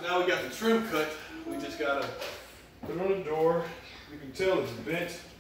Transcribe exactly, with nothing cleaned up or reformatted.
now we got the trim cut. We just gotta put it on the door. You can tell it's bent